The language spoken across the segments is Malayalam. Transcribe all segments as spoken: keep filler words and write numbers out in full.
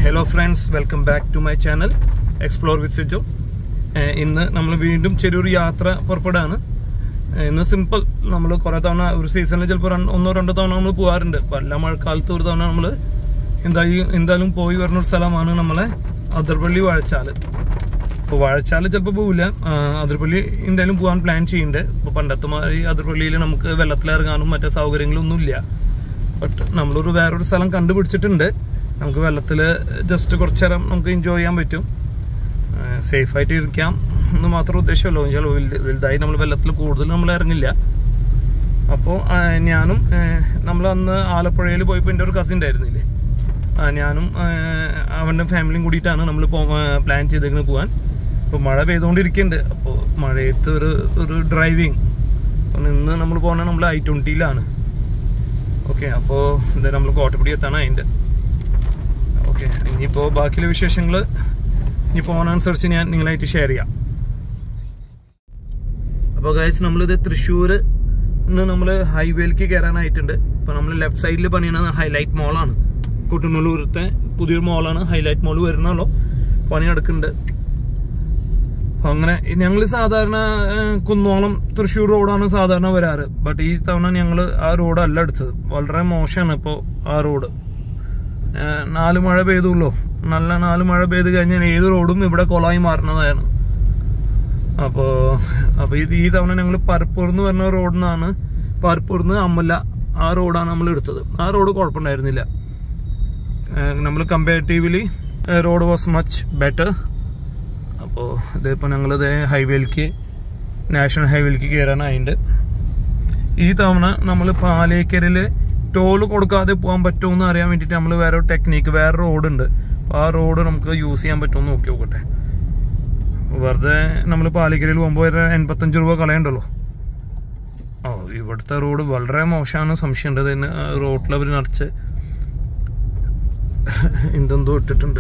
Hello friends, welcome back to my channel Explore with Sijo. ഇന്ന് നമ്മൾ വീണ്ടും ചെറിയൊരു യാത്ര പുറപ്പെടാണ്. ഇന്ന് സിമ്പിൾ നമ്മൾ കുറേ തവണ ഒരു സീസണിൽ ചിലപ്പോൾ ഒന്നോ രണ്ടോ തവണ നമ്മൾ പോകാറുണ്ട്. എല്ലാ മഴക്കാലത്ത് ഒരു തവണ നമ്മൾ എന്തായാലും എന്തായാലും പോയി വരുന്ന ഒരു സ്ഥലമാണ് നമ്മളെ അതിർപ്പള്ളി വാഴച്ചാൽ. ഇപ്പോൾ വാഴച്ചാൽ ചിലപ്പോൾ പോവില്ല, അതിർപ്പള്ളി എന്തായാലും പോകാൻ പ്ലാൻ ചെയ്യുന്നുണ്ട്. ഇപ്പോൾ പണ്ടത്തെ മാതിരി അതിർപ്പള്ളിയിൽ നമുക്ക് വെള്ളത്തിലിറങ്ങാനും മറ്റേ സൗകര്യങ്ങളൊന്നുമില്ല. ബട്ട് നമ്മളൊരു വേറൊരു സ്ഥലം കണ്ടുപിടിച്ചിട്ടുണ്ട്. നമുക്ക് വെള്ളത്തിൽ ജസ്റ്റ് കുറച്ച് നേരം നമുക്ക് എൻജോയ് ചെയ്യാൻ പറ്റും, സേഫായിട്ട് ഇരിക്കാം എന്ന് മാത്രം ഉദ്ദേശമല്ലോ. വെച്ചാൽ വലുതായി നമ്മൾ വെള്ളത്തിൽ കൂടുതൽ നമ്മൾ ഇറങ്ങില്ല. അപ്പോൾ ഞാനും നമ്മൾ അന്ന് ആലപ്പുഴയിൽ പോയപ്പോൾ എൻ്റെ ഒരു കസിൻ ഉണ്ടായിരുന്നില്ലേ, ഞാനും അവൻ്റെ ഫാമിലിയും കൂടിയിട്ടാണ് നമ്മൾ പ്ലാൻ ചെയ്തേക്കുന്നത് പോകാൻ. ഇപ്പോൾ മഴ പെയ്തുകൊണ്ടിരിക്കുന്നുണ്ട്. അപ്പോൾ മഴയത്ത് ഒരു ഒരു ഡ്രൈവിങ്. അപ്പോൾ ഇന്ന് നമ്മൾ പോകുന്നത് നമ്മൾ ഐ ട്വൻറ്റിയിലാണ്. ഓക്കെ, അപ്പോൾ എന്തായാലും നമ്മൾ കോട്ടപ്പടി എത്താണ് അതിൻ്റെ. ഓക്കെ, ഇനിയിപ്പോൾ ബാക്കിയുള്ള വിശേഷങ്ങൾ ഇനി പോകുന്നതനുസരിച്ച് ഞാൻ നിങ്ങളായിട്ട് ഷെയർ ചെയ്യാം. അപ്പോൾ ഗൈസ്, നമ്മളിത് തൃശ്ശൂർ ഇന്ന് നമ്മൾ ഹൈവേയിലേക്ക് കയറാനായിട്ടുണ്ട്. ഇപ്പോൾ നമ്മൾ ലെഫ്റ്റ് സൈഡിൽ പണിയണത് ഹൈലൈറ്റ് മോളാണ്. കുട്ടനല്ലൂരത്തെ പുതിയൊരു മോളാണ് ഹൈലൈറ്റ് മോൾ വരുന്നുള്ളൂ. പണി നടക്കുന്നുണ്ട്. അപ്പോൾ അങ്ങനെ ഞങ്ങൾ സാധാരണ കുന്നോളം തൃശ്ശൂർ റോഡാണ് സാധാരണ വരാറ്. ബട്ട് ഈ തവണ ഞങ്ങൾ ആ റോഡല്ല എടുത്തത്. വളരെ മോശമാണ് ഇപ്പോൾ ആ റോഡ്. നാല് മഴ പെയ്തുള്ളൂ. നല്ല നാല് മഴ പെയ്ത് കഴിഞ്ഞാൽ ഏത് റോഡും ഇവിടെ കൊളായി മാറുന്നതാണ്. അപ്പോൾ അപ്പോൾ ഇത് ഈ തവണ ഞങ്ങൾ പരപ്പൂർന്ന് വരുന്ന റോഡിൽ നിന്നാണ്, പരപ്പൂർന്ന് അമ്മല ആ റോഡാണ് നമ്മൾ എടുത്തത്. ആ റോഡ് കുഴപ്പമുണ്ടായിരുന്നില്ല. നമ്മൾ comparatively road was much better. അപ്പോൾ ഇതിപ്പോൾ ഞങ്ങളിത് ഹൈവേയിലേക്ക്, നാഷണൽ ഹൈവേയിലേക്ക് കയറാനായിട്ടുണ്ട്. ഈ തവണ നമ്മൾ പാലേക്കരയിൽ ടോള് കൊടുക്കാതെ പോകാൻ പറ്റുമെന്ന് അറിയാൻ വേണ്ടിയിട്ട് നമ്മൾ വേറെ ടെക്നിക്ക്, വേറെ റോഡുണ്ട്. അപ്പോൾ ആ റോഡ് നമുക്ക് യൂസ് ചെയ്യാൻ പറ്റുമെന്ന് നോക്കി നോക്കട്ടെ. വെറുതെ നമ്മൾ പാലേക്കരയിൽ പോകുമ്പോൾ ഒരു എൺപത്തഞ്ച് രൂപ കളയണ്ടല്ലോ. ഓ, ഇവിടുത്തെ റോഡ് വളരെ മോശമാണ്. സംശയമുണ്ട്. തന്നെ റോഡിൽ അവർ നിറച്ച് എന്തെന്തോ ഇട്ടിട്ടുണ്ട്.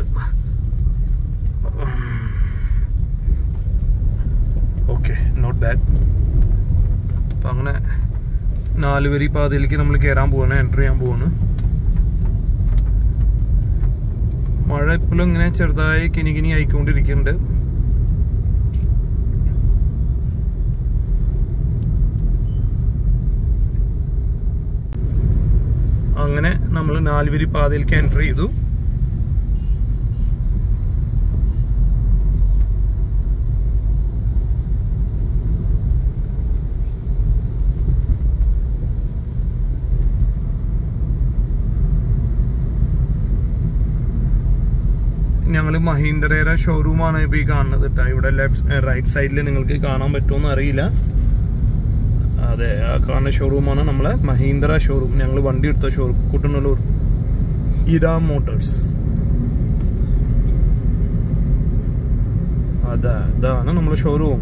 Okay, not bad. അപ്പം അങ്ങനെ നാല് വരി പാതയിലേക്ക് നമ്മൾ കയറാൻ പോവാണ്, എൻ്റർ ചെയ്യാൻ പോവാണ്. മഴ ഇപ്പോഴും ഇങ്ങനെ ചെറുതായി കിനി കിനി ആയിക്കൊണ്ടിരിക്കുന്നുണ്ട്. അങ്ങനെ നമ്മൾ നാല് വരി പാതയിലേക്ക് എൻ്റർ ചെയ്തു. ഞങ്ങൾ മഹീന്ദ്രയുടെ ഷോറൂമാണ് ഇപ്പോൾ ഈ കാണുന്നത് കേട്ടോ. ഇവിടെ ലെഫ്റ്റ് റൈറ്റ് സൈഡിൽ നിങ്ങൾക്ക് കാണാൻ പറ്റുമെന്ന് അറിയില്ല. അതെ, ആ കാണുന്ന ഷോറൂമാണ് നമ്മളെ മഹീന്ദ്ര ഷോറൂം. ഞങ്ങൾ വണ്ടി എടുത്ത ഷോറൂം കുട്ടനല്ലൂർ ഇര മോട്ടോഴ്സ്. അതാ ഇതാണ് നമ്മളെ ഷോറൂം.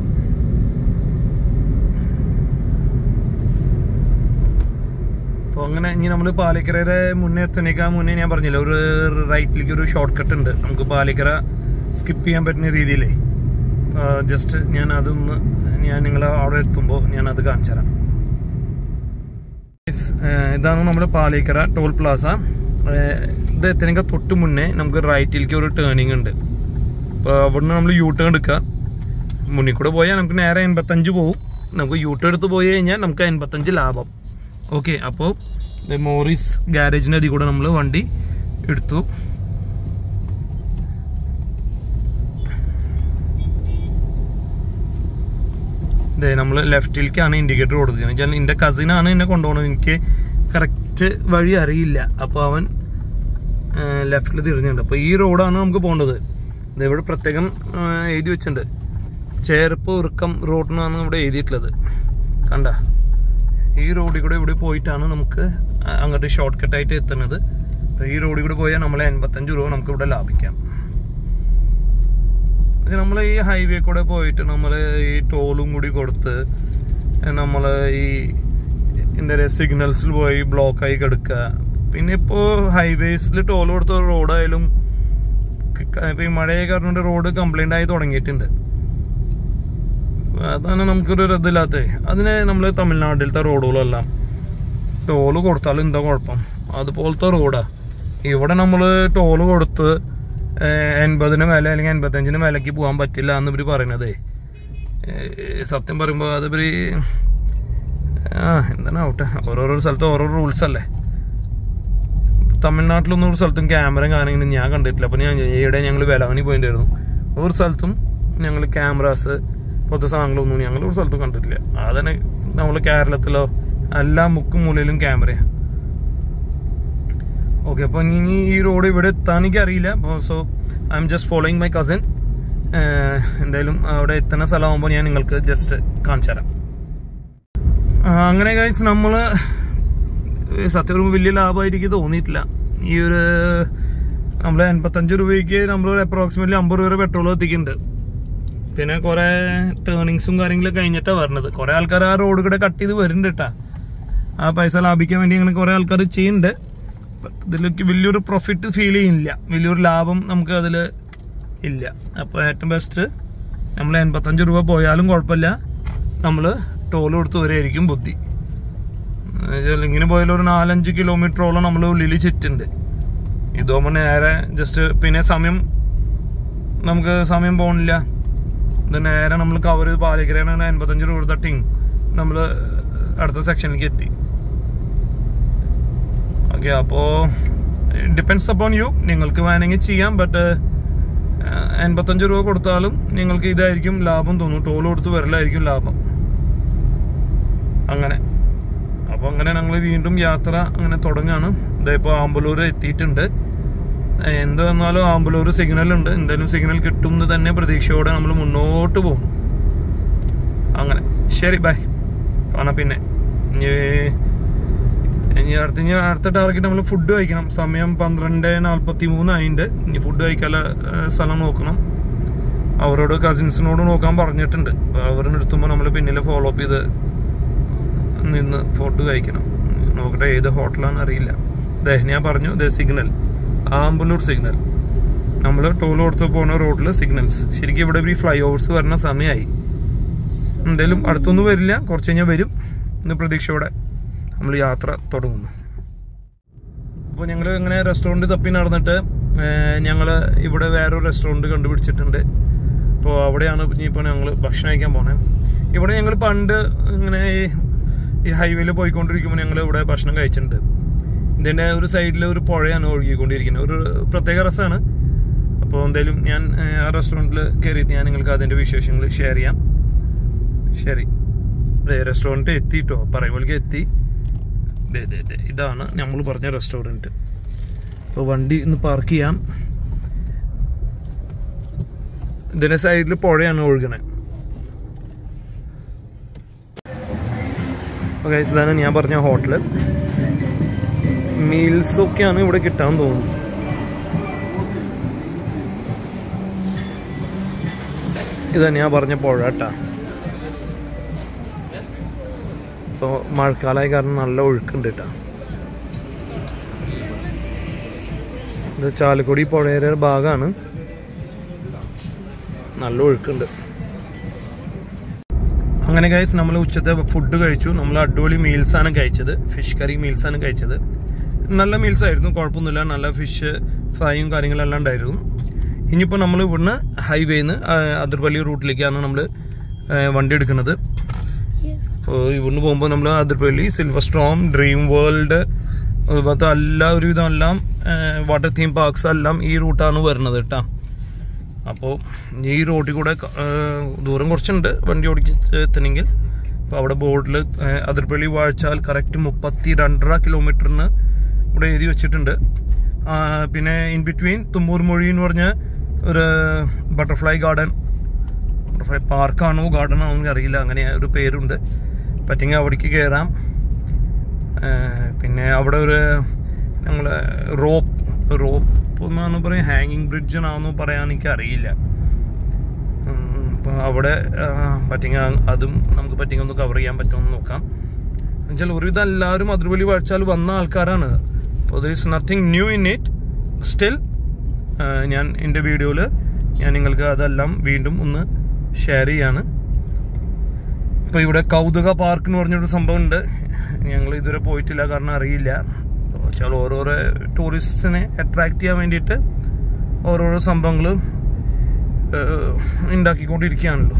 അപ്പോൾ അങ്ങനെ ഇനി നമ്മൾ പാലേക്കരയുടെ മുന്നേ എത്തണേക്കാൾ മുന്നേ ഞാൻ പറഞ്ഞില്ല, ഒരു റൈറ്റിലേക്ക് ഒരു ഷോർട്ട് കട്ട് ഉണ്ട്. നമുക്ക് പാലേക്കര സ്കിപ്പ് ചെയ്യാൻ പറ്റുന്ന രീതിയിലേ ജസ്റ്റ് ഞാൻ അതൊന്ന് ഞാൻ നിങ്ങൾ അവിടെ എത്തുമ്പോൾ ഞാൻ അത് കാണിച്ചു തരാം. ഇതാണ് നമ്മുടെ പാലേക്കര ടോൾ പ്ലാസ. ഇത് എത്തണേക്കാൾ തൊട്ട് മുന്നേ നമുക്ക് റൈറ്റിലേക്ക് ഒരു ടേണിങ് ഉണ്ട്. അപ്പോൾ അവിടുന്ന് നമ്മൾ യൂ ടേൺ എടുക്കുക. മുന്നിൽ കൂടെ പോയാൽ നമുക്ക് നേരെ എൺപത്തഞ്ച് പോകും. നമുക്ക് യൂ ടേൺ എടുത്ത് പോയി കഴിഞ്ഞാൽ നമുക്ക് എൺപത്തഞ്ച് ലാഭം. ഓക്കെ, അപ്പോൾ മോറിസ് ഗാരേജിൻ്റെ അതിൽ കൂടെ നമ്മൾ വണ്ടി എടുത്തു. അതെ, നമ്മൾ ലെഫ്റ്റിലേക്കാണ് ഇൻഡിക്കേറ്റർ കൊടുക്കുന്നത്. വെച്ചാൽ എൻ്റെ കസിനാണ് എന്നെ കൊണ്ടുപോകുന്നത്. എനിക്ക് കറക്റ്റ് വഴി അറിയില്ല. അപ്പോൾ അവൻ ലെഫ്റ്റിൽ തിരിഞ്ഞിട്ടുണ്ട്. അപ്പോൾ ഈ റോഡാണ് നമുക്ക് പോകേണ്ടത്. ഇതിവിടെ പ്രത്യേകം എഴുതി വെച്ചിട്ടുണ്ട്, ചേർപ്പ് ഉറുക്കം റോഡിനാണ് ഇവിടെ എഴുതിയിട്ടുള്ളത്. കണ്ട, ഈ റോഡിൽ കൂടെ ഇവിടെ പോയിട്ടാണ് നമുക്ക് അങ്ങോട്ട് ഷോർട്ട് കട്ടായിട്ട് എത്തുന്നത്. അപ്പോൾ ഈ റോഡിൽ കൂടെ പോയാൽ നമ്മൾ എൺപത്തഞ്ച് രൂപ നമുക്ക് ഇവിടെ ലാഭിക്കാം. പക്ഷെ നമ്മൾ ഈ ഹൈവേ കൂടെ പോയിട്ട് നമ്മൾ ഈ ടോളും കൂടി കൊടുത്ത് നമ്മൾ ഈ എന്താ പറയുക സിഗ്നൽസിൽ പോയി ബ്ലോക്കായി കിടക്കുക. പിന്നെ ഇപ്പോൾ ഹൈവേസിൽ ടോൾ കൊടുത്ത റോഡായാലും ഇപ്പോൾ ഈ മഴയെ കാരണം റോഡ് കംപ്ലൈൻ്റ് ആയി തുടങ്ങിയിട്ടുണ്ട്. അതാണ് നമുക്കൊരു ഇതില്ലാത്തത്. അതിന് നമ്മൾ തമിഴ്നാട്ടിലത്തെ റോഡുകളെല്ലാം ടോള് കൊടുത്താലും എന്താ കുഴപ്പം, അതുപോലത്തെ റോഡാണ്. ഇവിടെ നമ്മൾ ടോള് കൊടുത്ത് എൺപതിന് മേലെ അല്ലെങ്കിൽ എൺപത്തഞ്ചിന് മേലേക്ക് പോകാൻ പറ്റില്ല എന്ന് ഇവർ പറയണത്. സത്യം പറയുമ്പോൾ അതിവർ ആ എന്താണ് ആവട്ടെ, ഓരോരോ സ്ഥലത്ത് ഓരോരോ റൂൾസ് അല്ലേ. തമിഴ്നാട്ടിലൊന്നും ഒരു സ്ഥലത്തും ക്യാമറ കാര്യങ്ങളും ഞാൻ കണ്ടിട്ടില്ല. അപ്പോൾ ഞാൻ ഈയിടെ ഞങ്ങൾ വേളാങ്കണ്ണി പോയിട്ടുണ്ടായിരുന്നു. ഒരു സ്ഥലത്തും ഞങ്ങൾ ക്യാമറാസ് പോലത്തെ സാധനങ്ങളൊന്നും ഞങ്ങൾ ഒരു സ്ഥലത്തും കണ്ടിട്ടില്ല. അതന്നെ നമ്മൾ കേരളത്തിലോ എല്ലാ മുക്കും മൂലയിലും ക്യാമറയാണ്. ഓക്കെ, അപ്പോൾ ഇനി ഈ റോഡ് ഇവിടെ എത്താൻ എനിക്കറിയില്ല. അപ്പോൾ so I'm just following my cousin. എന്തായാലും അവിടെ എത്തുന്ന സ്ഥലമാകുമ്പോൾ ഞാൻ നിങ്ങൾക്ക് ജസ്റ്റ് കാണിച്ചു തരാം. അങ്ങനെ ഗൈസ്, നമ്മൾ സത്യം പറയുമ്പോൾ വലിയ ലാഭമായിട്ട് തോന്നിയിട്ടില്ല. ഈ ഒരു നമ്മൾ എൺപത്തഞ്ച് രൂപയ്ക്ക് നമ്മൾ അപ്രോക്സിമേറ്റ്ലി അമ്പത് രൂപ പെട്രോൾ എത്തിക്കുന്നുണ്ട്. പിന്നെ കുറേ ടേണിങ്സും കാര്യങ്ങളൊക്കെ കഴിഞ്ഞിട്ടാണ് വരുന്നത്. കുറേ ആൾക്കാർ ആ റോഡ് കൂടെ കട്ട് ചെയ്ത് വരുന്നുണ്ട് കേട്ടോ. ആ പൈസ ലാഭിക്കാൻ വേണ്ടി അങ്ങനെ കുറേ ആൾക്കാർ ചെയ്യുന്നുണ്ട്. ഇതിലേക്ക് വലിയൊരു പ്രോഫിറ്റ് ഫീൽ ചെയ്യുന്നില്ല, വലിയൊരു ലാഭം നമുക്ക് അതിൽ ഇല്ല. അപ്പോൾ ഏറ്റവും ബെസ്റ്റ് നമ്മൾ എൺപത്തഞ്ച് രൂപ പോയാലും കുഴപ്പമില്ല, നമ്മൾ ടോൾ കൊടുത്ത് വരെയായിരിക്കും ബുദ്ധി. ഇങ്ങനെ പോയാലും ഒരു നാലഞ്ച് കിലോമീറ്ററോളം നമ്മൾ ഉള്ളിൽ ചുറ്റുണ്ട്. ഇതാകുമ്പോൾ നേരെ ജസ്റ്റ് പിന്നെ സമയം നമുക്ക് സമയം പോകണില്ല. ഇത് നേരെ നമ്മൾ കവർ ചെയ്ത് പാലക്കരയാണ് എൺപത്തഞ്ച് രൂപ തട്ടിങ് നമ്മൾ അടുത്ത സെക്ഷനിലേക്ക് എത്തി. ഓക്കെ, അപ്പോൾ ഡിപ്പെൻഡ്സ് അപ്പോൺ യു. നിങ്ങൾക്ക് വേണമെങ്കിൽ ചെയ്യാം, ബട്ട് എൺപത്തഞ്ച് രൂപ കൊടുത്താലും നിങ്ങൾക്ക് ഇതായിരിക്കും ലാഭം തോന്നും. ടോൾ കൊടുത്ത് വരലായിരിക്കും ലാഭം. അങ്ങനെ അപ്പോൾ അങ്ങനെ ഞങ്ങൾ വീണ്ടും യാത്ര അങ്ങനെ തുടങ്ങുകയാണ്. ഇതായിപ്പോൾ ആമ്പലൂർ എത്തിയിട്ടുണ്ട്. എന്ത് വന്നാലും ആമ്പലൂർ സിഗ്നൽ ഉണ്ട്. എന്തായാലും സിഗ്നൽ കിട്ടും എന്ന് തന്നെ പ്രതീക്ഷയോടെ നമ്മൾ മുന്നോട്ട് പോകും. അങ്ങനെ ശരി, ബൈ, കാണാം. പിന്നെ ഇനി അടുത്ത ഇനി അടുത്ത ടാർഗറ്റ് നമ്മൾ ഫുഡ് കഴിക്കണം. സമയം പന്ത്രണ്ട് നാൽപ്പത്തി മൂന്നായിട്ടുണ്ട്. ഇനി ഫുഡ് കഴിക്കാനുള്ള സ്ഥലം നോക്കണം. അവരോട് കസിൻസിനോട് നോക്കാൻ പറഞ്ഞിട്ടുണ്ട്. അപ്പോൾ അവരുടെ എടുത്തുമ്പോൾ നമ്മൾ പിന്നിൽ ഫോളോ അപ്പ് ചെയ്ത് നിന്ന് ഫുഡ് കഴിക്കണം. നോക്കട്ടെ ഏത് ഹോട്ടലാണെന്ന് അറിയില്ല. ദേ ഞാൻ പറഞ്ഞു, ദേ സിഗ്നൽ, ആമ്പലൂർ സിഗ്നൽ. നമ്മൾ ടോൾ കൊടുത്ത് പോകുന്ന റോഡിൽ സിഗ്നൽസ്. ശരിക്കും ഇവിടെ ഈ ഫ്ലൈ ഓവേഴ്സ് വരുന്ന സമയമായി. എന്തായാലും അടുത്തൊന്നും വരില്ല, കുറച്ച് കഴിഞ്ഞാൽ വരും എന്ന് പ്രതീക്ഷയോടെ നമ്മൾ യാത്ര തുടങ്ങുന്നു. അപ്പോൾ ഞങ്ങൾ ഇങ്ങനെ റെസ്റ്റോറൻറ്റ് തപ്പി നടന്നിട്ട് ഞങ്ങൾ ഇവിടെ വേറൊരു റെസ്റ്റോറൻറ്റ് കണ്ടുപിടിച്ചിട്ടുണ്ട്. അപ്പോൾ അവിടെയാണ് ഇനിയിപ്പോൾ ഞങ്ങൾ ഭക്ഷണം കഴിക്കാൻ പോണേ. ഇവിടെ ഞങ്ങൾ പണ്ട് ഇങ്ങനെ ഈ ഹൈവേയിൽ പോയിക്കൊണ്ടിരിക്കുമ്പോൾ ഞങ്ങൾ ഇവിടെ ഭക്ഷണം കഴിച്ചിട്ടുണ്ട്. ഇതിൻ്റെ ഒരു സൈഡിൽ ഒരു പുഴയാണ് ഒഴുകിക്കൊണ്ടിരിക്കുന്നത്. ഒരു പ്രത്യേക രസമാണ്. അപ്പോൾ എന്തായാലും ഞാൻ ആ റെസ്റ്റോറൻറ്റിൽ കയറിയിട്ട് ഞാൻ നിങ്ങൾക്ക് അതിൻ്റെ വിശേഷങ്ങൾ ഷെയർ ചെയ്യാം. ശരി, അതെ റെസ്റ്റോറൻറ്റ് എത്തിയിട്ടോ, പറയുമ്പോഴേക്ക് എത്തി. ഇതാണ് നമ്മൾ പറഞ്ഞ റെസ്റ്റോറൻറ്റ്. അപ്പോൾ വണ്ടി ഒന്ന് പാർക്ക് ചെയ്യാം. ഇതിൻ്റെ സൈഡിൽ പുഴയാണ് ഒഴുകണേ. ഓക്കെ, ഇതാണ് ഞാൻ പറഞ്ഞ ഹോട്ടൽ. മീൽസൊക്കെയാണ് ഇവിടെ കിട്ടാൻ തോന്നുന്നു. ഇതാണ് ഞാൻ പറഞ്ഞ പുഴ കേട്ടാ. ഇപ്പോൾ മഴക്കാലമായ കാരണം നല്ല ഒഴുക്കുണ്ട് കേട്ടോ. ഇത് ചാലക്കുടി പുഴയുടെ ഭാഗമാണ്. നല്ല ഒഴുക്കുണ്ട്. അങ്ങനെ ഗൈസ്, നമ്മൾ ഉച്ചത്തെ ഫുഡ് കഴിച്ചു. നമ്മൾ അടിപൊളി മീൽസാണ് കഴിച്ചത്. ഫിഷ് കറി മീൽസാണ് കഴിച്ചത്. നല്ല മീൽസായിരുന്നു, കുഴപ്പമൊന്നുമില്ല. നല്ല ഫിഷ് ഫ്രൈയും കാര്യങ്ങളെല്ലാം ഉണ്ടായിരുന്നു. ഇനിയിപ്പോൾ നമ്മൾ ഇവിടുന്ന് ഹൈവേന്ന് അതിർപ്പള്ളി റൂട്ടിലേക്കാണ് നമ്മൾ വണ്ടി എടുക്കുന്നത്. അപ്പോൾ ഇവിടുന്ന് പോകുമ്പോൾ നമ്മൾ Athirappilly, Silver Storm, Dream World, അതുപോലത്തെ എല്ലാ ഒരുവിധം എല്ലാം വാട്ടർ തീം പാർക്സ് എല്ലാം ഈ റൂട്ടാണ് വരുന്നത് കേട്ടോ. അപ്പോൾ ഈ റോഡിൽ കൂടെ ദൂരം കുറച്ചുണ്ട് വണ്ടി ഓടിച്ച് എത്തണമെങ്കിൽ. അപ്പോൾ അവിടെ ബോർഡിൽ അതിർപ്പള്ളി വാഴച്ചാൽ കറക്റ്റ് മുപ്പത്തി രണ്ടര കിലോമീറ്ററിന് ഇവിടെ എഴുതി വെച്ചിട്ടുണ്ട്. പിന്നെ ഇൻ ബിറ്റ്വീൻ തുമ്പൂർ മൊഴി എന്ന് പറഞ്ഞ ഒരു ബട്ടർഫ്ലൈ ഗാർഡൻ, ബട്ടർഫ്ലൈ പാർക്കാണോ ഗാർഡൻ ആണോ എന്ന് അറിയില്ല, അങ്ങനെ ഒരു പേരുണ്ട്. പറ്റുമെങ്കിൽ അവിടേക്ക് കയറാം. പിന്നെ അവിടെ ഒരു ഞങ്ങൾ റോപ്പ് റോപ്പ് എന്നാണ് പറയുക, ഹാങ്ങിങ് ബ്രിഡ്ജാണെന്ന് പറയാൻ എനിക്ക് അറിയില്ല. അപ്പോൾ അവിടെ പറ്റുമെങ്കിൽ അതും നമുക്ക് പറ്റുമെങ്കിൽ ഒന്ന് കവർ ചെയ്യാൻ പറ്റുമെന്ന് നോക്കാം. എന്നുവെച്ചാൽ ഒരുവിധം എല്ലാവരും അതിർപ്പള്ളി വാഴച്ചാൽ വന്ന ആൾക്കാരാണ്. അപ്പോൾ there is nothing new in it. Still ഞാൻ എൻ്റെ വീഡിയോയിൽ ഞാൻ നിങ്ങൾക്ക് അതെല്ലാം വീണ്ടും ഒന്ന് ഷെയർ ചെയ്യാണ്. ഇപ്പോൾ ഇവിടെ കൗതുക പാർക്ക് എന്ന് പറഞ്ഞൊരു സംഭവം ഉണ്ട്. ഞങ്ങൾ ഇതുവരെ പോയിട്ടില്ല, കാരണം അറിയില്ല. വെച്ചാൽ ഓരോരോ ടൂറിസ്റ്റിനെ അട്രാക്ട് ചെയ്യാൻ വേണ്ടിയിട്ട് ഓരോരോ സംഭവങ്ങൾ ഉണ്ടാക്കിക്കൊണ്ടിരിക്കുകയാണല്ലോ.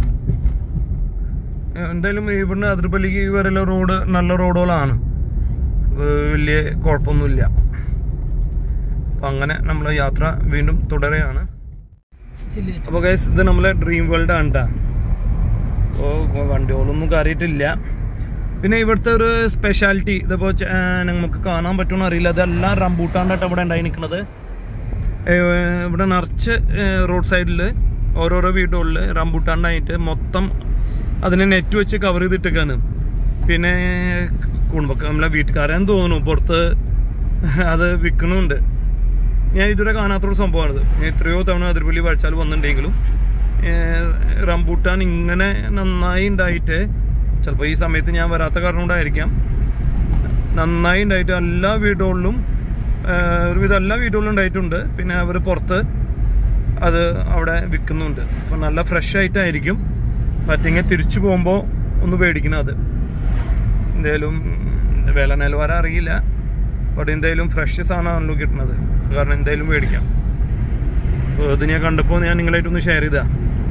എന്തായാലും ഇവിടുന്ന് അതിരപ്പള്ളിക്ക് വരെയുള്ള റോഡ് നല്ല റോഡുകളാണ്, വലിയ കുഴപ്പമൊന്നുമില്ല. അപ്പം അങ്ങനെ നമ്മൾ യാത്ര വീണ്ടും തുടരുകയാണ്. അപ്പോൾ ഗൈസ്, ഇത് നമ്മളെ ഡ്രീം വേൾഡ് ആണ് കേട്ടോ. അപ്പോൾ വണ്ടികളൊന്നും കയറിയിട്ടില്ല. പിന്നെ ഇവിടുത്തെ ഒരു സ്പെഷ്യാലിറ്റി ഇതിപ്പോൾ നമുക്ക് കാണാൻ പറ്റുമെന്ന് അറിയില്ല, അതെല്ലാം റംബൂട്ടാണ്ടായിട്ട് ഇവിടെ ഉണ്ടായി നിൽക്കുന്നത്. ഇവിടെ നിറച്ച് റോഡ് സൈഡിൽ ഓരോരോ വീടുകളിൽ റംബൂട്ടാണ്ടായിട്ട് മൊത്തം അതിനെ നെറ്റ് വെച്ച് കവർ ചെയ്തിട്ടേക്കാണ്. പിന്നെ കുടുംബക്കാർ നമ്മളെ വീട്ടുകാരെന്ന് തോന്നുന്നു പുറത്ത് അത് വിൽക്കുന്നുണ്ട്. ഞാൻ ഇതുവരെ കാണാത്തൊരു സംഭവമാണിത്. ഞാൻ എത്രയോ തവണ അതിരപ്പള്ളി വാഴച്ചാൽ വന്നിട്ടുണ്ടെങ്കിലും റംബൂട്ടാൻ ഇങ്ങനെ നന്നായി ഉണ്ടായിട്ട്, ചിലപ്പോൾ ഈ സമയത്ത് ഞാൻ വരാത്ത കാരണം കൊണ്ടായിരിക്കാം, നന്നായി ഉണ്ടായിട്ട് എല്ലാ വീടുകളിലും ഒരുവിധം എല്ലാ വീടുകളിലും ഉണ്ടായിട്ടുണ്ട്. പിന്നെ അവർ പുറത്ത് അത് അവിടെ വിൽക്കുന്നുണ്ട്. അപ്പോൾ നല്ല ഫ്രഷ് ആയിട്ടായിരിക്കും. പറ്റിങ്ങനെ തിരിച്ചു പോകുമ്പോൾ ഒന്ന് പേടിക്കുന്നത്. എന്തായാലും വില നിലവാരം അറിയില്ല, ബട്ട് എന്തായാലും ഫ്രഷ് സാധനമാണല്ലോ കിട്ടുന്നത്, കാരണം എന്തായാലും മേടിക്കാം. അപ്പോൾ ഇത് ഞാൻ കണ്ടപ്പോൾ ഞാൻ നിങ്ങളായിട്ടൊന്ന് ഷെയർ ചെയ്താ.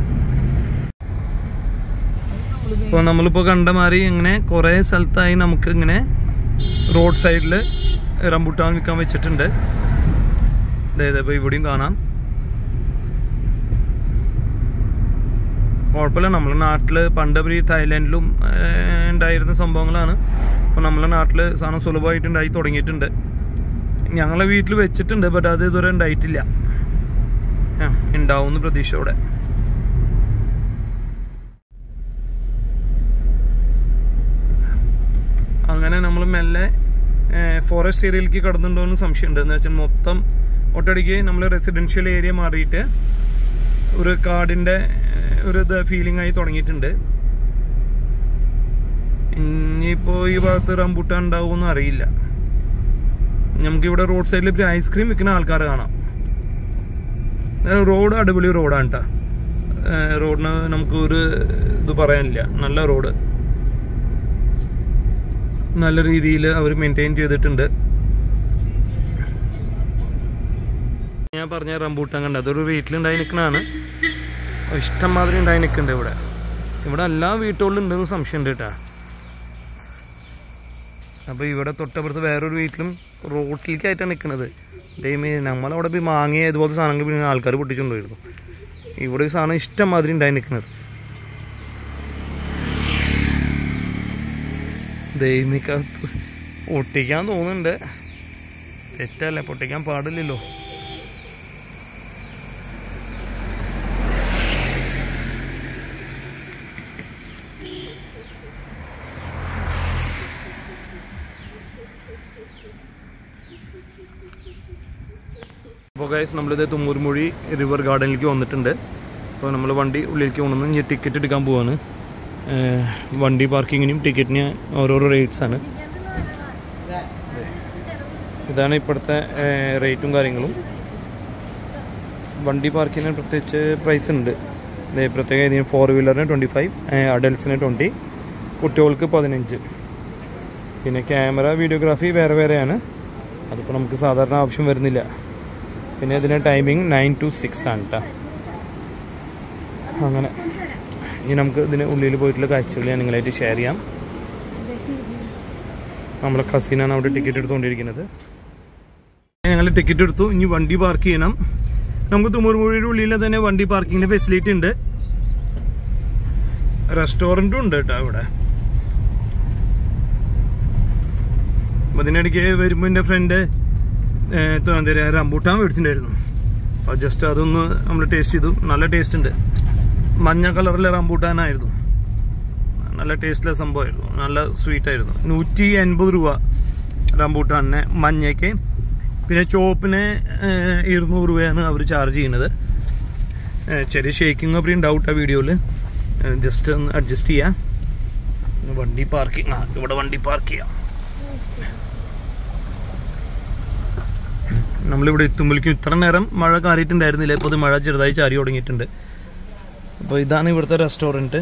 ഇപ്പോൾ നമ്മളിപ്പോൾ കണ്ട മാതിരി ഇങ്ങനെ കുറേ സ്ഥലത്തായി നമുക്ക് ഇങ്ങനെ റോഡ് സൈഡിൽ റംബൂട്ടാൻ വിൽക്കാൻ വെച്ചിട്ടുണ്ട്. അതായത് ഇപ്പോൾ ഇവിടെയും കാണാം. കുഴപ്പമില്ല, നമ്മുടെ നാട്ടിൽ പണ്ട് ഈ തായ്ലാൻഡിലും ഉണ്ടായിരുന്ന സംഭവങ്ങളാണ്. അപ്പോൾ നമ്മളെ നാട്ടിൽ സാധനം സുലഭമായിട്ട് ഉണ്ടായി തുടങ്ങിയിട്ടുണ്ട്. ഞങ്ങളെ വീട്ടിൽ വെച്ചിട്ടുണ്ട്, ബട്ട് അത് ഇതുവരെ ഉണ്ടായിട്ടില്ല. ഉണ്ടാവുമെന്ന് പ്രതീക്ഷയോടെ. അങ്ങനെ നമ്മൾ മെല്ലെ ഫോറസ്റ്റ് ഏരിയയിലേക്ക് കടന്നുണ്ടോ എന്ന് സംശയമുണ്ട്. എന്ന് വെച്ചാൽ മൊത്തം ഒട്ടടിക്ക് നമ്മൾ റെസിഡൻഷ്യൽ ഏരിയ മാറിയിട്ട് ഒരു കാടിൻ്റെ ഒരു ഇത് ഫീലിംഗ് ആയി തുടങ്ങിയിട്ടുണ്ട്. ഇനിയിപ്പോൾ ഈ ഭാഗത്ത് റംബൂട്ടാൻ ഉണ്ടാവുമെന്ന് അറിയില്ല. നമുക്കിവിടെ റോഡ് സൈഡിൽ ഇപ്പോൾ ഐസ്ക്രീം വിൽക്കുന്ന ആൾക്കാരെ കാണാം. റോഡ് അടിപൊളി റോഡാണ് കേട്ടോ. റോഡിന് നമുക്ക് ഒരു ഇത് പറയാനില്ല, നല്ല റോഡ്, നല്ല രീതിയിൽ അവർ മെയിൻറ്റെയിൻ ചെയ്തിട്ടുണ്ട്. ഞാൻ പറഞ്ഞ റംബൂട്ടാൻ കണ്ട അതൊരു വീട്ടിലുണ്ടായി നിൽക്കുന്നതാണ്. ഇഷ്ടം മാതിരി ഉണ്ടായി നിൽക്കുന്നുണ്ട് ഇവിടെ. ഇവിടെ എല്ലാ വീട്ടുകളിലും ഉണ്ടെന്ന് സംശയമുണ്ട് കേട്ടോ. അപ്പോൾ ഇവിടെ തൊട്ടപ്പുറത്ത് വേറൊരു വീട്ടിലും റോട്ടിലേക്കായിട്ടാണ് നിൽക്കുന്നത്. ദൈവമേ, നമ്മളവിടെ പോയി മാങ്ങിയ ഇതുപോലത്തെ സാധനങ്ങൾ പിന്നെ ആൾക്കാർ പൊട്ടിച്ചുകൊണ്ടുപോയിരുന്നു. ഇവിടെ ഒരു സാധനം ഇഷ്ടം മാതിരി ഉണ്ടായി നിൽക്കുന്നത്. ദൈവമിക്കകത്ത് പൊട്ടിക്കാൻ തോന്നുന്നുണ്ട്. തെറ്റല്ലേ, പൊട്ടിക്കാൻ പാടില്ലല്ലോ. അപ്പോൾ ഗൈസ്, നമ്മളിത് തുമ്മൂർമൊഴി റിവർ ഗാർഡനിലേക്ക് വന്നിട്ടുണ്ട്. അപ്പോൾ നമ്മൾ വണ്ടി ഉള്ളിലേക്ക് കൊണ്ടുവന്ന് ഇനി ടിക്കറ്റ് എടുക്കാൻ പോവാണ്. വണ്ടി പാർക്കിങ്ങിനും ടിക്കറ്റിന് ഓരോരോ റേറ്റ്സാണ്. ഇതാണ് ഇപ്പോഴത്തെ റേറ്റും കാര്യങ്ങളും. വണ്ടി പാർക്കിങ്ങിന് പ്രത്യേകിച്ച് പ്രൈസ് ഉണ്ട്. പ്രത്യേക ഇതിന് ഫോർ വീലറിന് ട്വൻറ്റി ഫൈവ്, അഡൽട്സിന് ട്വൻറ്റി, കുട്ടികൾക്ക് പതിനഞ്ച്. പിന്നെ ക്യാമറ വീഡിയോഗ്രാഫി വേറെ വേറെയാണ്. അതിപ്പോൾ നമുക്ക് സാധാരണ ആവശ്യം വരുന്നില്ല. പിന്നെ ഇതിന് ടൈമിങ് നയൻ ടു സിക്സ് ആണ് കേട്ടോ. അങ്ങനെ ഇനി നമുക്ക് ഇതിന് ഉള്ളിൽ പോയിട്ടുള്ള കാഴ്ചകൾ ഞാൻ നിങ്ങളായിട്ട് ഷെയർ ചെയ്യാം. നമ്മളെ കസിനാണ് അവിടെ ടിക്കറ്റ് എടുത്തുകൊണ്ടിരിക്കുന്നത്. ഞങ്ങൾ ടിക്കറ്റ് എടുത്തു. ഇനി വണ്ടി പാർക്ക് ചെയ്യണം. നമുക്ക് തുമ്മൂർമൊഴിയുടെ ഉള്ളിൽ തന്നെ വണ്ടി പാർക്കിങ്ങിൻ്റെ ഫെസിലിറ്റി ഉണ്ട്. റെസ്റ്റോറൻറ്റും ഉണ്ട് കേട്ടോ ഇവിടെ. അപ്പോൾ അതിനിടയ്ക്ക് വരുമ്പോൾ എൻ്റെ ഫ്രണ്ട് എന്താ പറയുക റംബൂട്ടാൻ മേടിച്ചിട്ടുണ്ടായിരുന്നു. അപ്പോൾ ജസ്റ്റ് അതൊന്ന് നമ്മൾ ടേസ്റ്റ് ചെയ്തു. നല്ല ടേസ്റ്റ് ഉണ്ട്. മഞ്ഞ കളറിലെ റംബൂട്ടാനായിരുന്നു. നല്ല ടേസ്റ്റിലെ സംഭവമായിരുന്നു. നല്ല സ്വീറ്റായിരുന്നു. നൂറ്റി എൺപത് രൂപ റംബൂട്ടാനിന് മഞ്ഞയ്ക്ക്. പിന്നെ ചോപ്പിന് ഇരുന്നൂറ് രൂപയാണ് അവർ ചാർജ് ചെയ്യുന്നത്. ചെറിയ ഷേക്കിംഗ് അപ്പം ഉണ്ടാവും ആ വീഡിയോയിൽ. ജസ്റ്റ് ഒന്ന് അഡ്ജസ്റ്റ് ചെയ്യാം. വണ്ടി പാർക്കിംഗ് ആ ഇവിടെ വണ്ടി പാർക്ക് ചെയ്യാം. നമ്മളിവിടെ എത്തുമ്പോഴേക്കും ഇത്ര നേരം മഴ കാറിയിട്ടുണ്ടായിരുന്നില്ല. ഇപ്പോൾ ഇത് മഴ ചെറുതായി ചാരി തുടങ്ങിയിട്ടുണ്ട്. അപ്പോൾ ഇതാണ് ഇവിടുത്തെ റെസ്റ്റോറൻറ്റ്.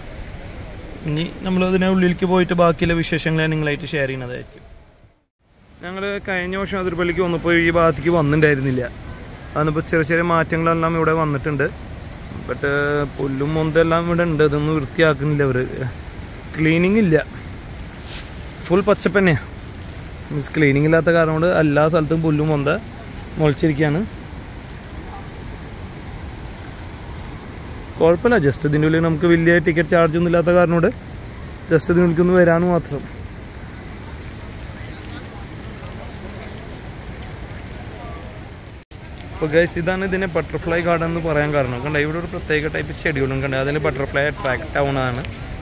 ഇനി നമ്മൾ അതിനെ ഉള്ളിലേക്ക് പോയിട്ട് ബാക്കിയുള്ള വിശേഷങ്ങൾ നിങ്ങളായിട്ട് ഷെയർ ചെയ്യുന്നതായിരിക്കും. ഞങ്ങൾ കഴിഞ്ഞ വർഷം അതിർപ്പള്ളിക്ക് വന്നപ്പോൾ ഈ ഭാഗത്തേക്ക് വന്നിട്ടുണ്ടായിരുന്നില്ല. അതിനിപ്പോൾ ചെറിയ ചെറിയ മാറ്റങ്ങളെല്ലാം ഇവിടെ വന്നിട്ടുണ്ട്. ബട്ട് പുല്ലും മൊന്തെല്ലാം ഇവിടെ ഉണ്ട്. ഇതൊന്നും വൃത്തിയാക്കുന്നില്ല അവർ. ക്ലീനിങ് ഇല്ല, ഫുൾ പച്ചപ്പ് തന്നെയാണ്. മീൻസ് ക്ലീനിങ് ഇല്ലാത്ത കാരണം കൊണ്ട് എല്ലാ സ്ഥലത്തും പുല്ലും മൊന്ത മുളച്ചിരിക്കുകയാണ്. കുഴപ്പമില്ല, ജസ്റ്റ് ഇതിൻ്റെ ഉള്ളിൽ നമുക്ക് വലിയ ടിക്കറ്റ് ചാർജ് ഒന്നും ഇല്ലാത്ത കാരണം കൊണ്ട് ജസ്റ്റ് ഇതിനുള്ളിൽ വരാനും മാത്രം. അപ്പോൾ ഗൈസ്, ഇതാണ് ഇതിനെ ബട്ടർഫ്ലൈ ഗാർഡൻ എന്ന് പറയാൻ കാരണം. കണ്ട ഇവിടെ ഒരു പ്രത്യേക ടൈപ്പ് ചെടികളും കണ്ട അതിൽ ബട്ടർഫ്ലൈ അട്രാക്റ്റ് ആവുന്നതാണ്.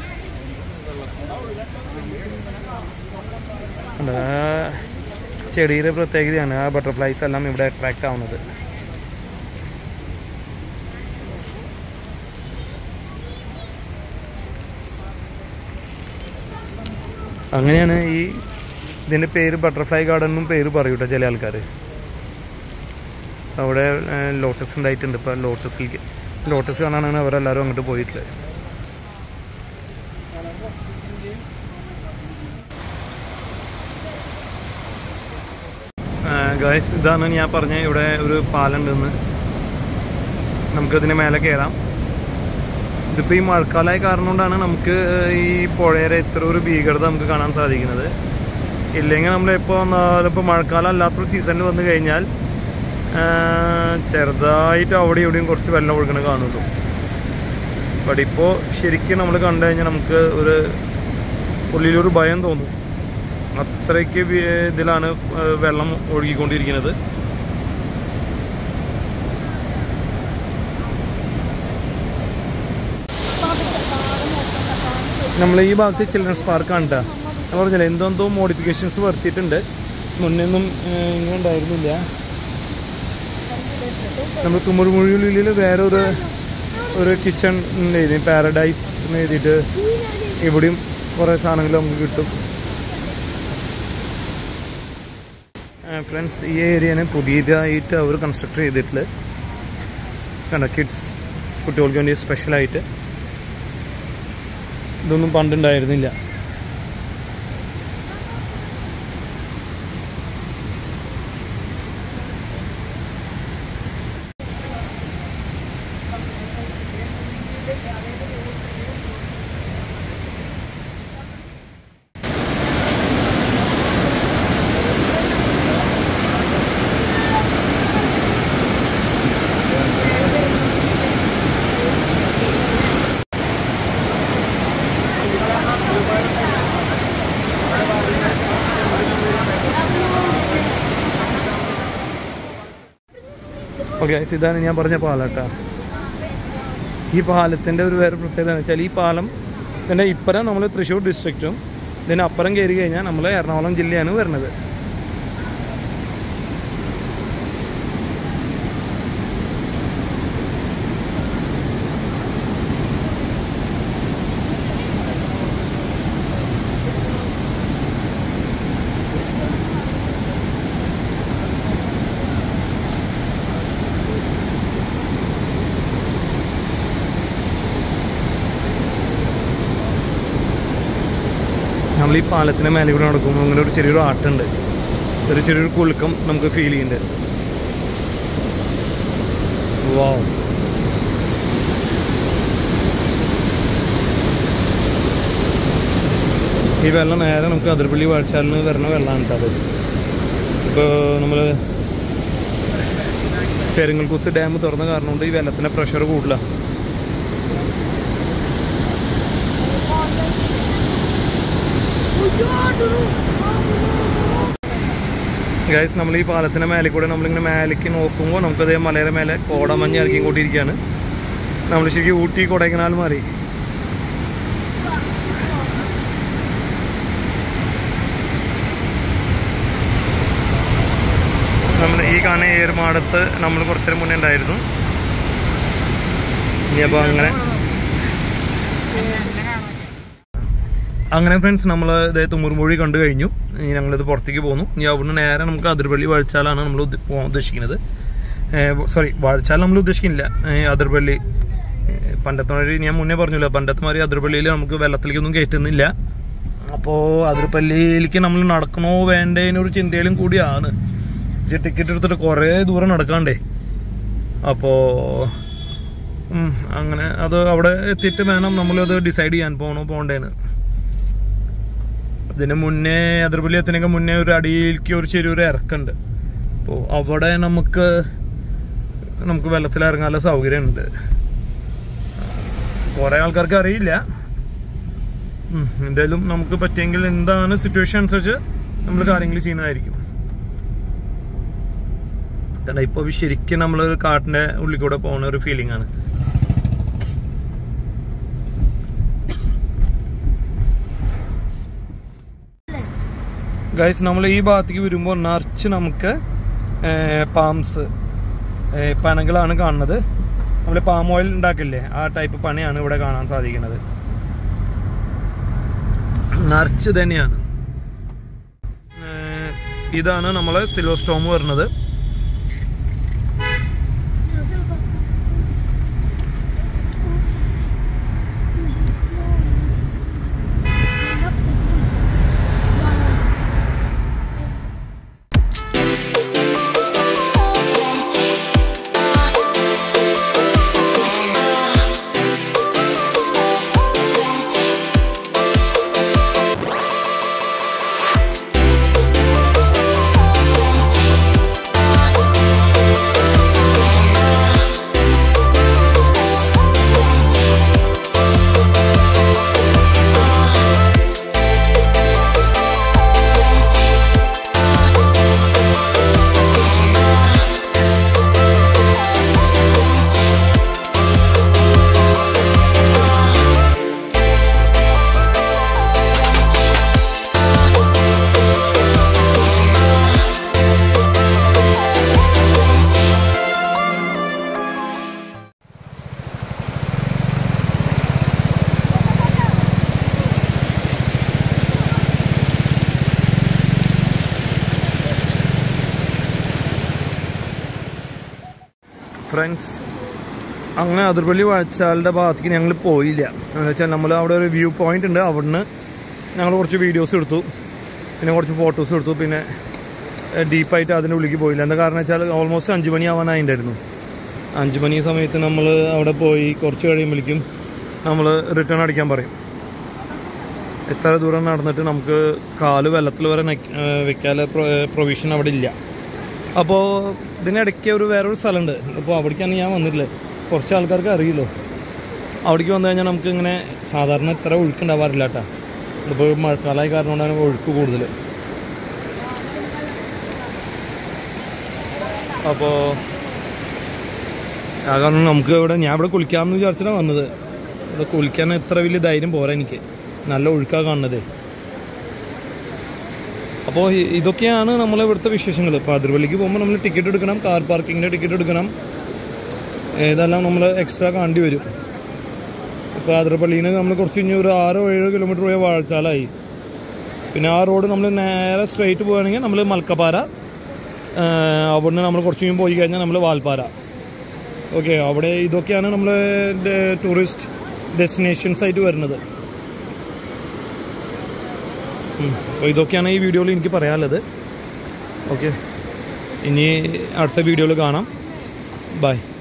ചെടിയുടെ പ്രത്യേകതയാണ് ആ ബട്ടർഫ്ലൈസ് എല്ലാം ഇവിടെ അട്രാക്റ്റ് ആവുന്നത്. അങ്ങനെയാണ് ഈ ഇതിൻ്റെ പേര് ബട്ടർഫ്ലൈ ഗാർഡൻ എന്നും പേര് പറയും കേട്ടോ ചില ആൾക്കാർ. അവിടെ ലോട്ടസ് ഉണ്ടായിട്ടുണ്ട്. ഇപ്പോൾ ലോട്ടസിലേക്ക് ലോട്ടസ് കാണാനാണ് അവരെല്ലാവരും അങ്ങോട്ട് പോയിട്ടുള്ളത്. ഗൈസ്, ഇതാണ് ഞാൻ പറഞ്ഞ ഇവിടെ ഒരു പാലുണ്ടെന്ന്. നമുക്കതിന് മേലെ കയറാം. ഇതിപ്പോൾ ഈ മഴക്കാലമായ കാരണം കൊണ്ടാണ് നമുക്ക് ഈ പുഴയുടെ ഇത്ര ഒരു ഭീകരത നമുക്ക് കാണാൻ സാധിക്കുന്നത്. ഇല്ലെങ്കിൽ നമ്മളെപ്പോൾ വന്നാലും ഇപ്പോൾ മഴക്കാലം അല്ലാത്തൊരു സീസണിൽ വന്നു കഴിഞ്ഞാൽ ചെറുതായിട്ട് അവിടെ ഇവിടെയും കുറച്ച് വെള്ളം ഒഴുകണ കാണുള്ളൂ. ബട്ട് ഇപ്പോൾ ശരിക്കും നമ്മൾ കണ്ടു കഴിഞ്ഞാൽ നമുക്ക് ഒരു ഉള്ളിലൊരു ഭയം തോന്നും. അത്രയ്ക്ക് ഇതിലാണ് വെള്ളം ഒഴുകിക്കൊണ്ടിരിക്കുന്നത്. നമ്മൾ ഈ ഭാഗത്ത് ചിൽഡ്രൻസ് പാർക്കാണ് കേട്ടോ. ഞാൻ പറഞ്ഞില്ല എന്തോ മോഡിഫിക്കേഷൻസ് വരുത്തിയിട്ടുണ്ട്. മുന്നൊന്നും ഇങ്ങനെ ഉണ്ടായിരുന്നില്ല. നമ്മൾ കുമരമുഴിയിൽ വേറെ ഒരു ഒരു കിച്ചൺ എഴുതി പാരഡൈസ് എന്ന് എഴുതിയിട്ട് ഇവിടെയും കുറേ സാധനങ്ങൾ നമുക്ക് കിട്ടും. ഫ്രണ്ട്സ്, ഈ ഏരിയനെ പുതിയതായിട്ട് അവർ കൺസ്ട്രക്ട് ചെയ്തിട്ടുള്ളത് കണ്ട കിഡ്സ് കുട്ടികൾക്ക് വേണ്ടി സ്പെഷ്യലായിട്ട്. ഇതൊന്നും പണ്ടുണ്ടായിരുന്നില്ല. ഓക്കെ, ഇതാണ് ഞാൻ പറഞ്ഞ പാലം കേട്ടോ. ഈ പാലത്തിൻ്റെ ഒരു വേറെ പ്രത്യേകത എന്ന് വെച്ചാൽ ഈ പാലം ഇതിൻ്റെ ഇപ്പുറം നമ്മൾ തൃശ്ശൂർ ഡിസ്ട്രിക്റ്റും ഇതിൻ്റെ അപ്പുറം കയറി കഴിഞ്ഞാൽ നമ്മൾ എറണാകുളം ജില്ലയാണ് വരുന്നത്. നമ്മൾ ഈ പാലത്തിൻ്റെ മേലെ കൂടെ നടക്കുമ്പോൾ അങ്ങനെ ഒരു ചെറിയൊരു ആട്ടുണ്ട്. ഒരു ചെറിയൊരു കുലുക്കം നമുക്ക് ഫീൽ ചെയ്യുന്നുണ്ട്. വാവ്, ഈ വെള്ളം നേരെ നമുക്ക് അതിർപ്പള്ളി വാഴച്ചാലിന് വരുന്ന വെള്ളമാണ് കേട്ടോ. അത് ഇപ്പോൾ നമ്മൾ പെരിങ്ങൽകുത്ത് ഡാം തുറന്ന കാരണം കൊണ്ട് ഈ വെള്ളത്തിൻ്റെ പ്രഷർ കൂടുതലാണ്. ഗൈസ്, നമ്മൾ ഈ പാലത്തിൻ്റെ മേലെ കൂടെ നമ്മളിങ്ങനെ മേലേക്ക് നോക്കുമ്പോൾ നമുക്കതേ മലയുടെ മേലെ കോടമഞ്ഞ് ഇറക്കിക്കൊണ്ടിരിക്കുകയാണ്. നമ്മൾ ശരിക്കും ഊട്ടി കൊടൈക്കനാൽ മാറി. നമ്മൾ ഈ കാണുന്ന ഏർമാടത്ത് നമ്മൾ കുറച്ചു നേരം മുന്നേ ഉണ്ടായിരുന്നു. ഇനിയപ്പോൾ അങ്ങനെ അങ്ങനെ ഫ്രണ്ട്സ്, നമ്മൾ ഇതേ തുമ്മുറുമൊഴി കണ്ടു കഴിഞ്ഞു. ഇനി ഞങ്ങളിത് പുറത്തേക്ക് പോകുന്നു. ഇനി അവിടുന്ന് നേരെ നമുക്ക് അതിർപ്പള്ളി വാഴച്ചാലാണ് നമ്മൾ പോകാൻ ഉദ്ദേശിക്കുന്നത്. സോറി, വാഴച്ചാൽ നമ്മൾ ഉദ്ദേശിക്കുന്നില്ല, അതിർപ്പള്ളി. പണ്ടത്തെ മാതിരി ഞാൻ മുന്നേ പറഞ്ഞില്ല, പണ്ടത്തെ മാതിരി അതിർപ്പള്ളിയിൽ നമുക്ക് വെള്ളത്തിലേക്കൊന്നും കയറ്റുന്നില്ല. അപ്പോൾ അതിരപ്പള്ളിയിലേക്ക് നമ്മൾ നടക്കണോ വേണ്ടതിനൊരു ചിന്തയിലും കൂടിയാണ്. ടിക്കറ്റ് എടുത്തിട്ട് കുറേ ദൂരം നടക്കാണ്ടേ. അപ്പോൾ അങ്ങനെ അത് അവിടെ എത്തിയിട്ട് വേണം നമ്മളത് ഡിസൈഡ് ചെയ്യാൻ പോകണോ പോകണ്ടേന്ന്. അതിന് മുന്നേ അതിരപ്പള്ളി എത്തുന്നതിന് മുന്നേ ഒരു അടിയിലേക്ക് ഒരു ചെറിയൊരു ഇറക്കുണ്ട്. അപ്പോൾ അവിടെ നമുക്ക് നമുക്ക് വെള്ളത്തിലിറങ്ങാനുള്ള സൗകര്യമുണ്ട്. കുറേ ആൾക്കാർക്ക് അറിയില്ല. എന്തായാലും നമുക്ക് പറ്റിയെങ്കിൽ എന്താണ് സിറ്റുവേഷൻ അനുസരിച്ച് നമ്മൾ കാര്യങ്ങൾ ചെയ്യുന്നതായിരിക്കും. കാരണം ഇപ്പോൾ ശരിക്കും നമ്മളൊരു കാട്ടിൻ്റെ ഉള്ളിൽ കൂടെ പോകുന്ന ഒരു ഫീലിംഗ് ആണ്. ഗൈസ്, നമ്മൾ ഈ ഭാഗത്തേക്ക് വരുമ്പോൾ നിറച്ച് നമുക്ക് പാംസ് പനകളാണ് കാണുന്നത്. നമ്മൾ പാം ഓയിൽ ഉണ്ടാക്കില്ലേ, ആ ടൈപ്പ് പനയാണ് ഇവിടെ കാണാൻ സാധിക്കുന്നത്. നിറച്ച് തന്നെയാണ്. ഇതാണ് നമ്മളെ സിൽവർ സ്റ്റോം വരുന്നത്. ഫ്രണ്ട്സ്, അങ്ങനെ അതിരപ്പള്ളി വാഴച്ചാലിൻ്റെ ഭാഗത്തേക്ക് ഞങ്ങൾ പോയില്ല. എന്ന് വെച്ചാൽ നമ്മൾ അവിടെ ഒരു വ്യൂ പോയിൻ്റ് ഉണ്ട്. അവിടുന്ന് ഞങ്ങൾ കുറച്ച് വീഡിയോസ് എടുത്തു, പിന്നെ കുറച്ച് ഫോട്ടോസ് എടുത്തു. പിന്നെ ഡീപ്പായിട്ട് അതിൻ്റെ ഉള്ളിലേക്ക് പോയില്ല. എന്താ കാരണം വെച്ചാൽ ഓൾമോസ്റ്റ് അഞ്ച് മണി ആവാനായിട്ടുണ്ടായിരുന്നു. അഞ്ച് മണി സമയത്ത് നമ്മൾ അവിടെ പോയി കുറച്ച് കഴിയുമ്പോഴേക്കും നമ്മൾ റിട്ടേൺ അടിക്കാൻ പറയും. എത്ര ദൂരം നടന്നിട്ട് നമുക്ക് കാല് വെള്ളത്തിൽ വരെ വെക്കാനുള്ള പ്രൊവിഷൻ അവിടെ ഇല്ല. അപ്പോൾ ഇതിനിടയ്ക്ക് ഒരു വേറൊരു സ്ഥലമുണ്ട്. അപ്പോൾ അവിടേക്കാണ് ഞാൻ വന്നിട്ടില്ല. കുറച്ച് ആൾക്കാർക്ക് അറിയില്ലോ. അവിടേക്ക് വന്നു കഴിഞ്ഞാൽ നമുക്ക് ഇങ്ങനെ സാധാരണ ഇത്ര ഒഴുക്കുണ്ടാവാറില്ല കേട്ടോ. ഇപ്പോൾ മഴക്കാലമായ കാരണം കൊണ്ടാണ് ഒഴുക്ക് കൂടുതൽ. അപ്പോൾ ആ കാരണം നമുക്ക് ഇവിടെ ഞാൻ ഇവിടെ കുളിക്കാമെന്ന് വിചാരിച്ചിട്ടാണ് വന്നത്. ഇവിടെ കുളിക്കാൻ ഇത്ര വലിയ ധൈര്യം പോരാ എനിക്ക്. നല്ല ഒഴുക്കാണ് കാണുന്നത്. അപ്പോൾ ഇതൊക്കെയാണ് നമ്മൾ ഇവിടുത്തെ വിശേഷങ്ങൾ. ഇപ്പോൾ അതിരപ്പള്ളിക്ക് പോകുമ്പോൾ നമ്മൾ ടിക്കറ്റ് എടുക്കണം, കാർ പാർക്കിങ്ങിൻ്റെ ടിക്കറ്റ് എടുക്കണം. ഇതെല്ലാം നമ്മൾ എക്സ്ട്രാ കാണേണ്ടി വരും. ഇപ്പോൾ അതിരപ്പള്ളിയിൽ നിന്ന് നമ്മൾ കുറച്ച് കഴിഞ്ഞ് ഒരു ആറോ ഏഴോ കിലോമീറ്റർ പോയ വാഴച്ചാലായി. പിന്നെ ആ റോഡ് നമ്മൾ നേരെ സ്ട്രെയിറ്റ് പോകുകയാണെങ്കിൽ നമ്മൾ മൽക്കപ്പാറ, അവിടുന്ന് നമ്മൾ കുറച്ച് കഴിഞ്ഞ് പോയി കഴിഞ്ഞാൽ നമ്മൾ വാൽപ്പാറ. ഓക്കെ, അവിടെ ഇതൊക്കെയാണ് നമ്മൾ ടൂറിസ്റ്റ് ഡെസ്റ്റിനേഷൻസ് ആയിട്ട് വരുന്നത്. അപ്പോൾ ഇതൊക്കെയാണ് ഈ വീഡിയോയിൽ എനിക്ക് പറയാനുള്ളത്. ഓക്കെ, ഇനി അടുത്ത വീഡിയോയിൽ കാണാം. ബൈ.